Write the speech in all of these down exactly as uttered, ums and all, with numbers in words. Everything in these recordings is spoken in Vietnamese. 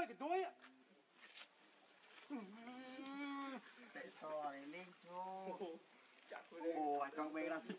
cái đuôi ạ. Tại sao này lên cho ồ trong về là gì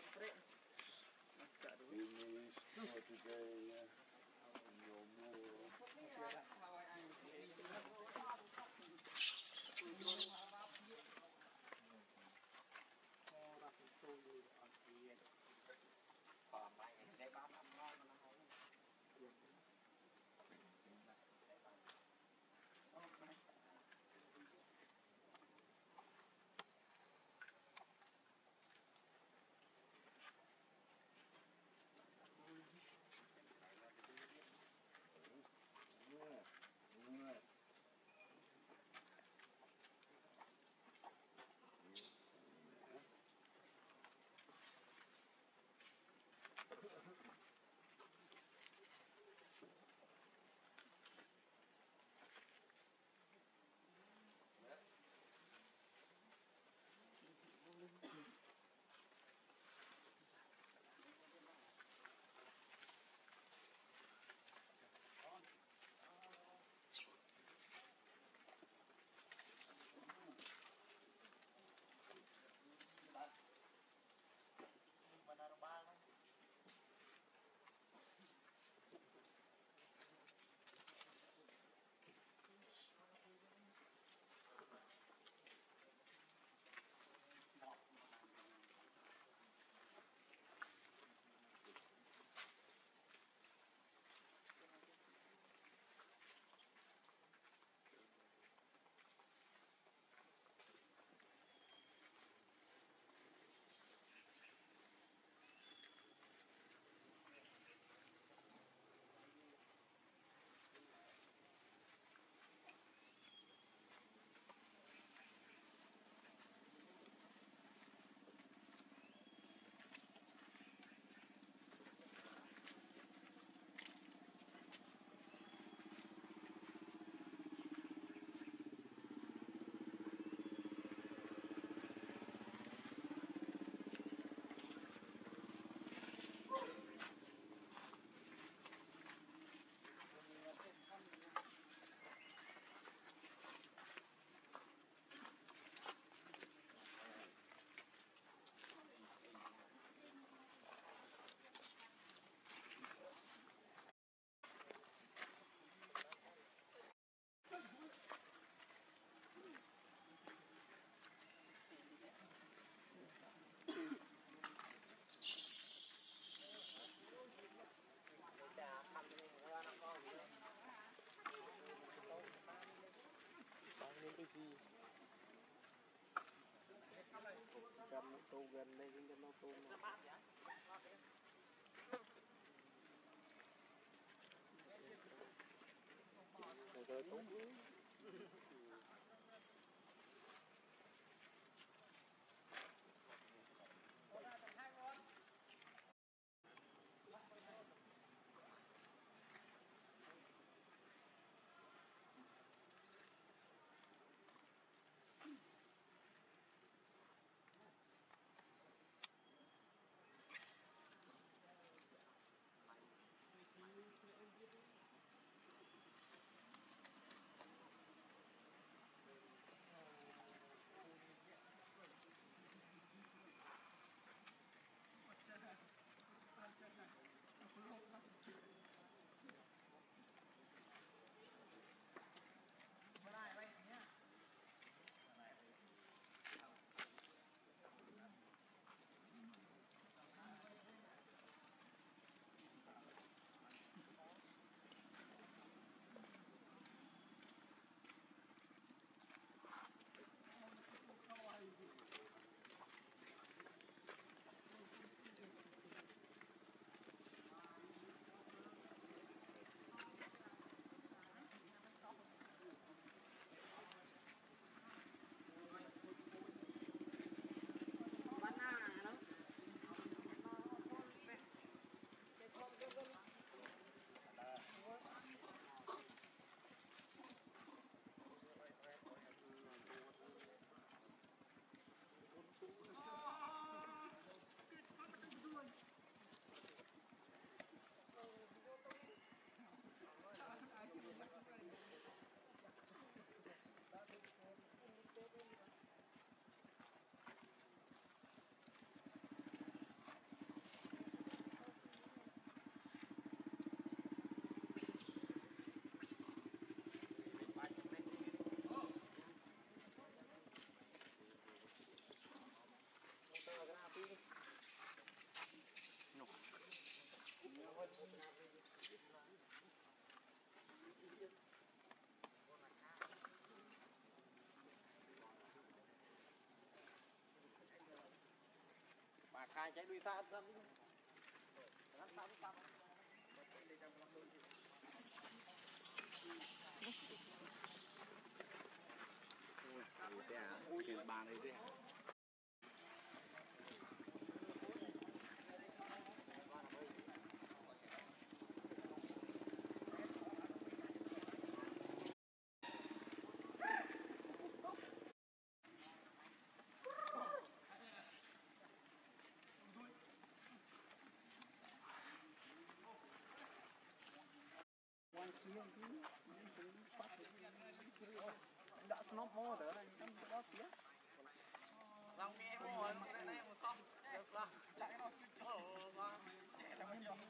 cầm nó tô gần đây nhưng nó tô rồi rồi tốt dài chạy đuôi xa ra ui thế à ui bà này thế đã snop mô đó anh đó tía lòng nghe mô rồi cái này một không được là chạy nó trời ơi chạy nó mới được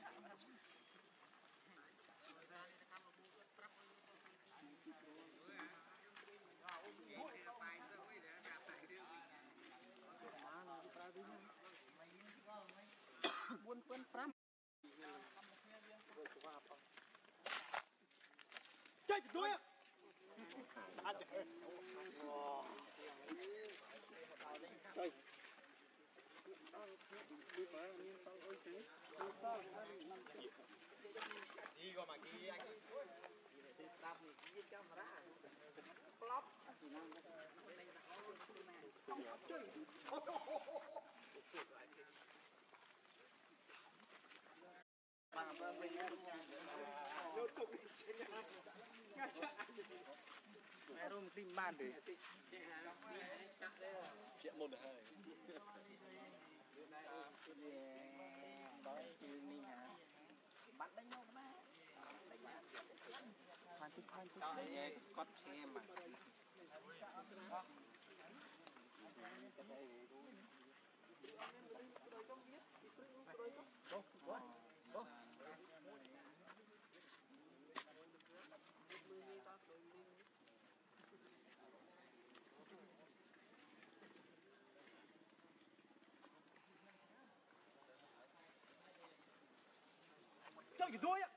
buôn buôn pram chạy đuôi à trời đi qua mà kia anh đạp thì kia camera flop mà mà mình vô tục mẹ rung tim ban đi chuyện một hai đói chứ mình hả bắt đánh nhau mà khoan thích khoan thích nghe cốt khe mà chơi gì đuôi ạ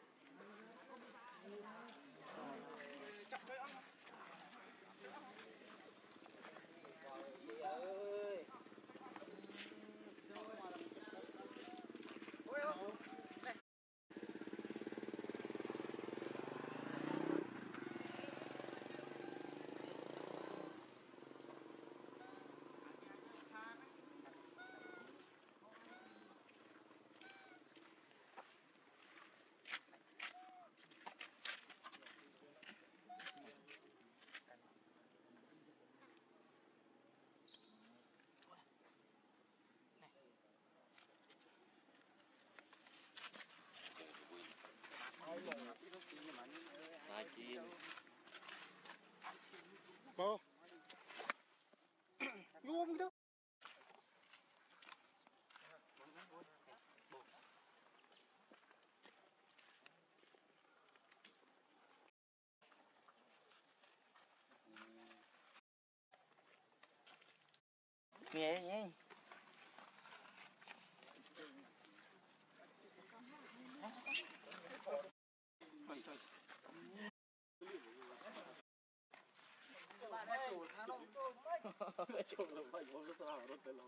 chặt cây ăn ơi ôi ôi này Hai chim. Bố. Ngu đâu. Nghe nhé. Bạn đã chủ khá đông. Chụp là phải có sao hả rất lòng.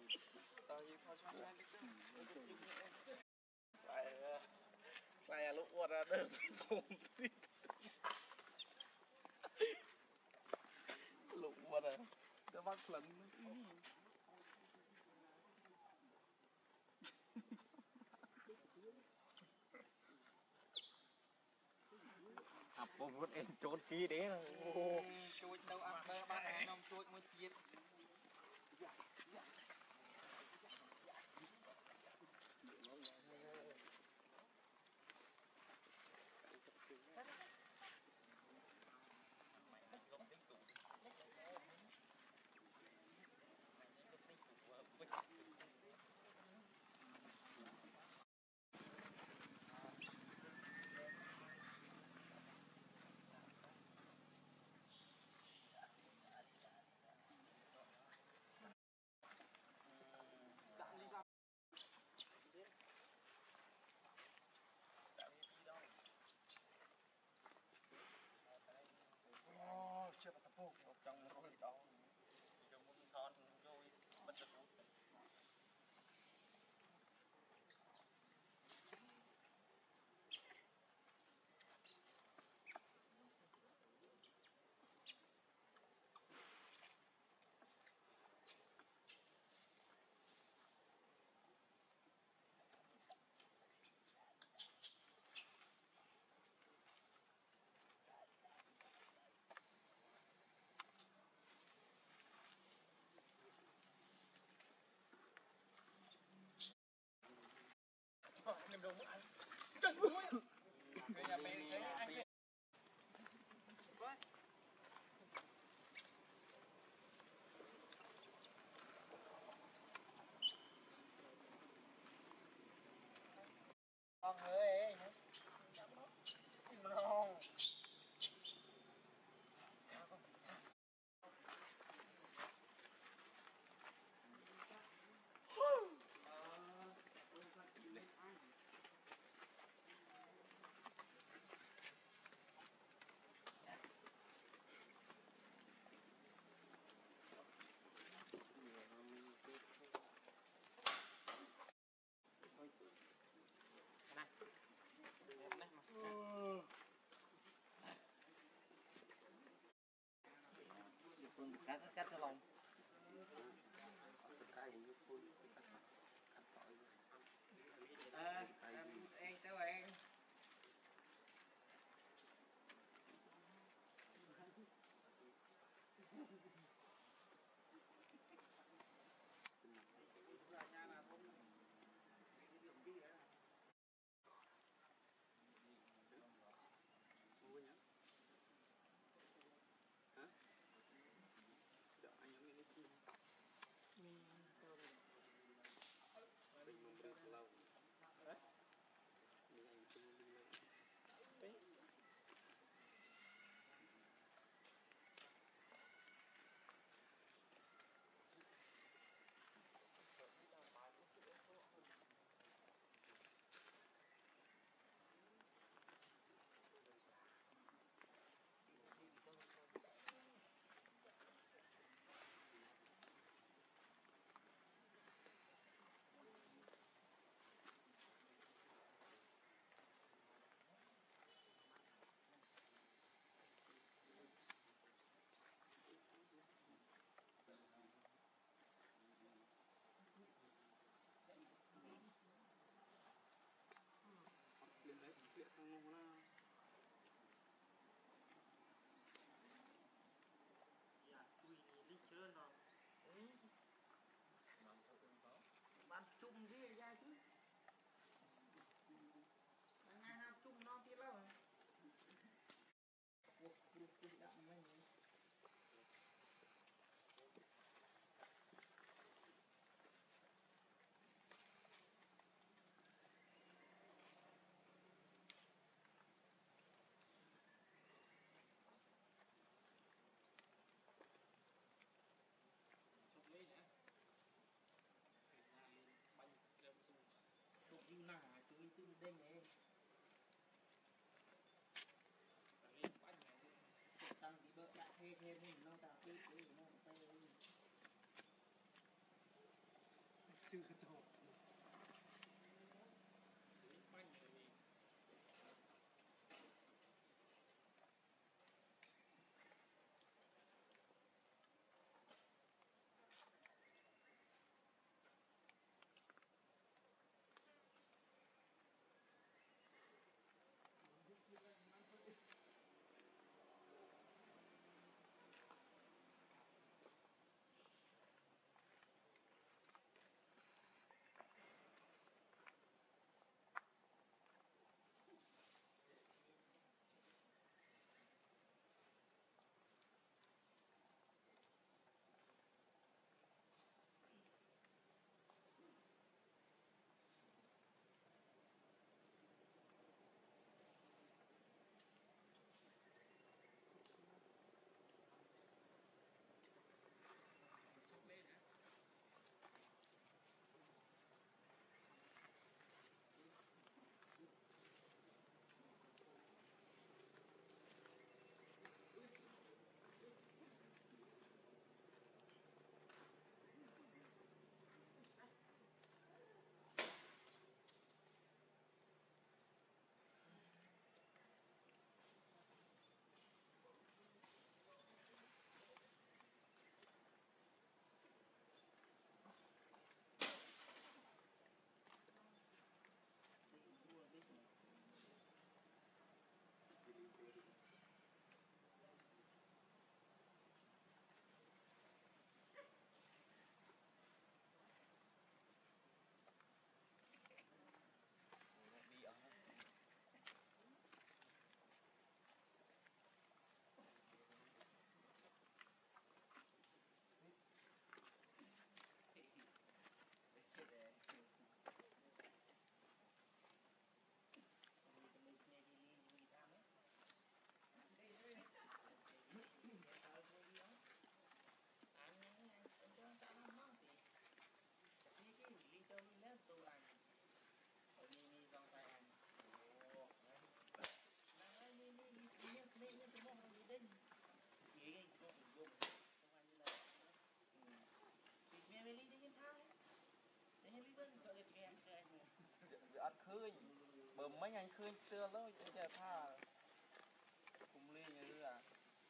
Phải phải lúc qua ra đơn phùng lúc qua ra cái bác lần à bố vứt em trốn kia đấy Chui đâu ăn bơ ba này nông chui một chiếc. chung gì ra chứ ngày hai chung nó kia lâu rồi cuộc cuộc cuộc đậm mình chụp đi nà chui từ đây này tăng thì bớt lại thêm thêm thì nó tạo tí tí nó tay sư tổ ăn khơi bờ mấy anh khơi chưa lâu giờ tha cùng ly như là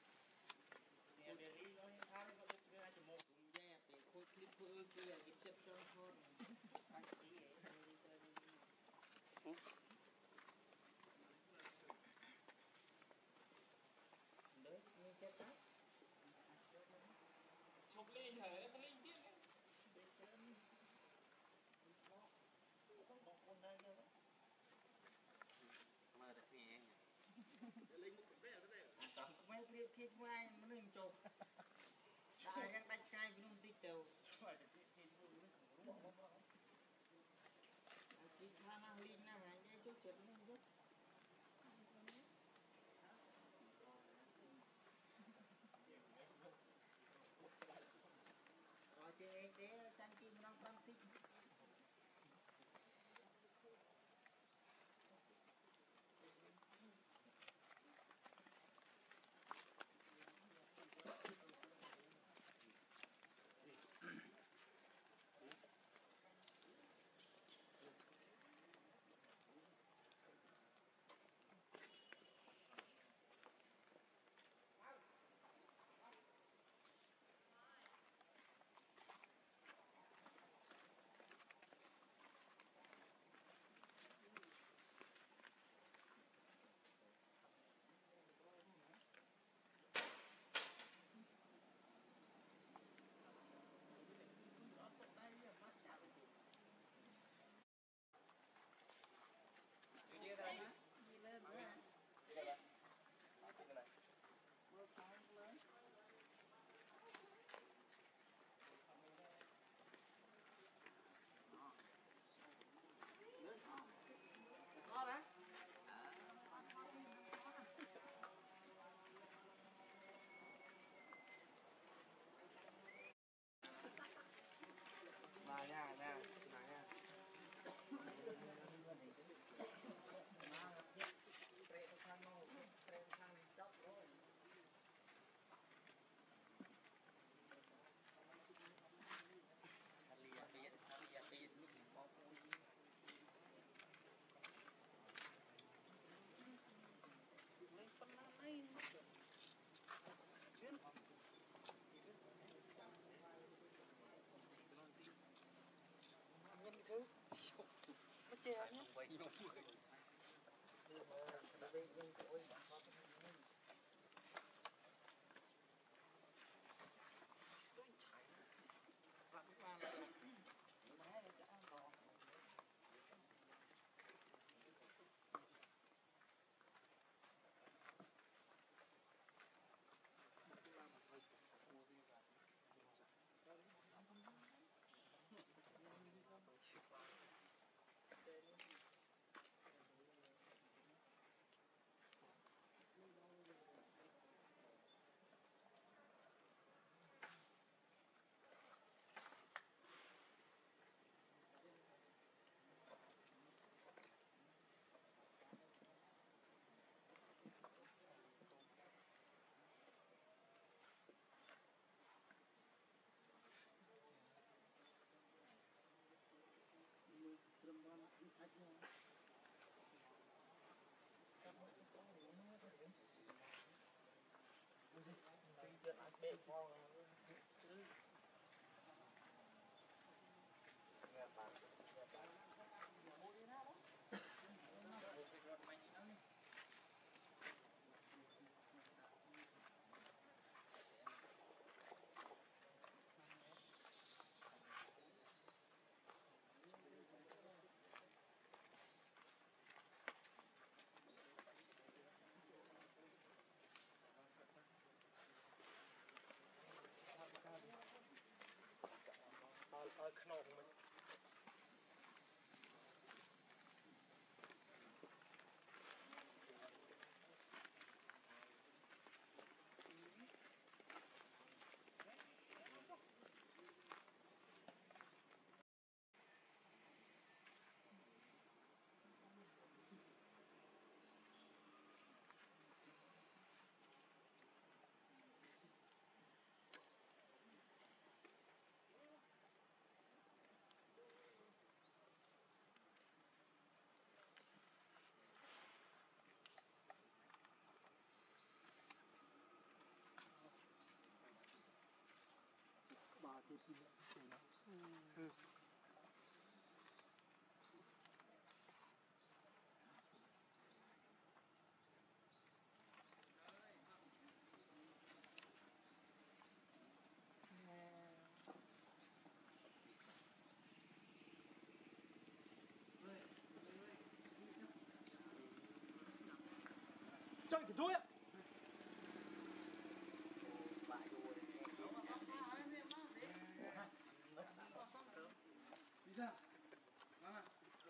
nè để đi nó tha nó có cái ra một dè để khôi clip khôi kia cái chất cho thôi anh tí đấy như chất á chụp lên hả nó lên tiếp không có con đây đâu mà được nghe lên một cái ở đây à tao mấy cái kia mai nó lên chụp đại đang đánh cay cái nông tích đầu phải cái cái nó không bỏ bỏ cái hoa mang lên nào này cái chút chút lên chút rồi chơi để tranh kim đang tăng xích chè nhé. Ở khổng mình. Bà thì thì ừ. Chơi cái đuôi ạ. Đi ra. Nè.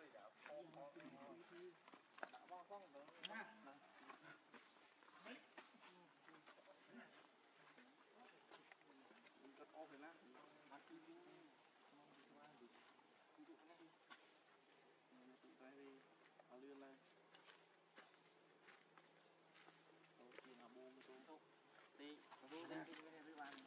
Cắt off rồi nè. Bắt đi. Tụi tay đi. Ở lươn lên. Thì là bố mới xuống thôi. Đi, bố đi đi với với bạn.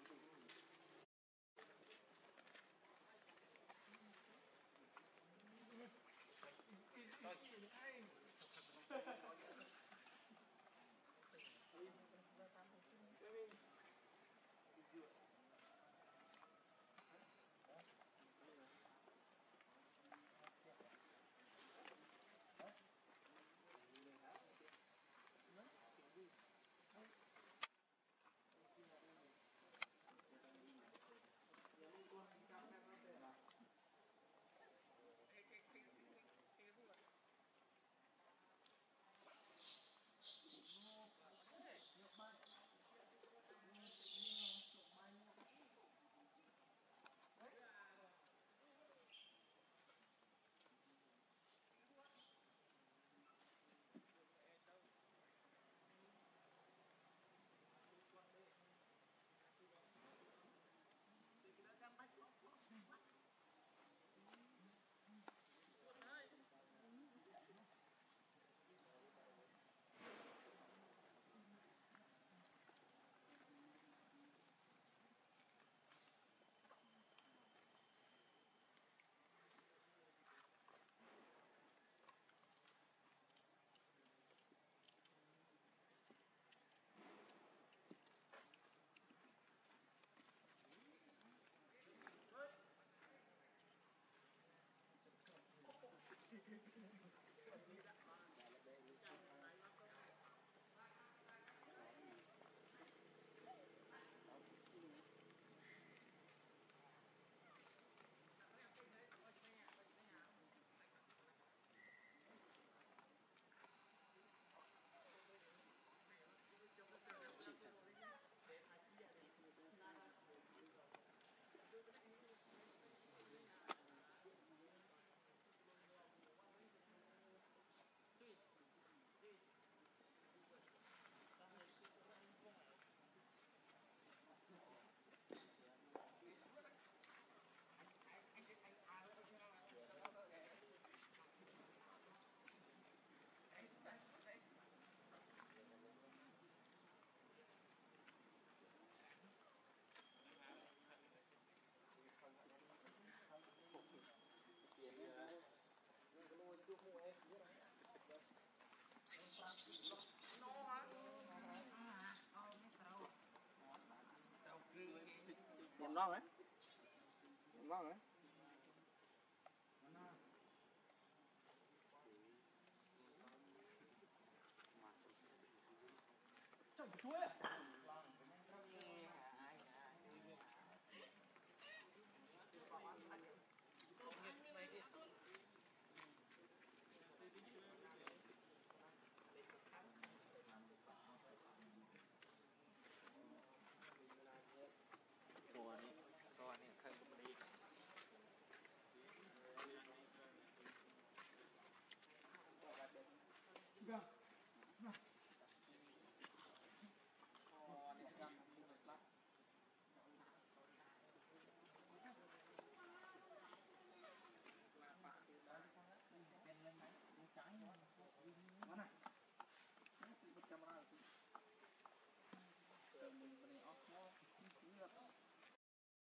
Nhầm ngon hả? Nhầm ngon hả?